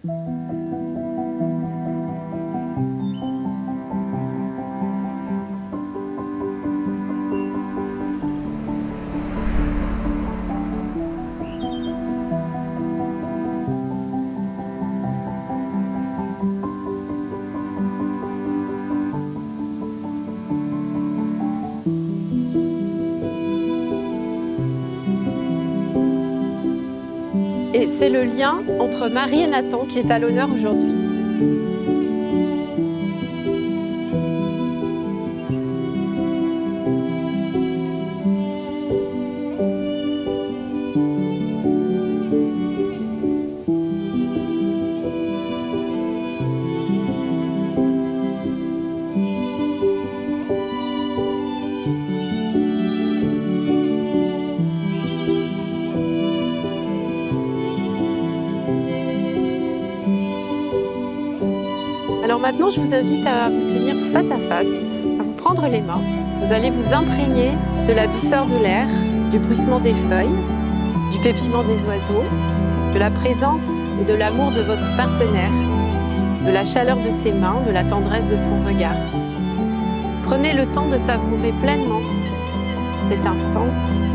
Et c'est le lien entre Marie et Nathan qui est à l'honneur aujourd'hui. Alors maintenant, je vous invite à vous tenir face à face, à vous prendre les mains. Vous allez vous imprégner de la douceur de l'air, du bruissement des feuilles, du pépiement des oiseaux, de la présence et de l'amour de votre partenaire, de la chaleur de ses mains, de la tendresse de son regard. Prenez le temps de savourer pleinement cet instant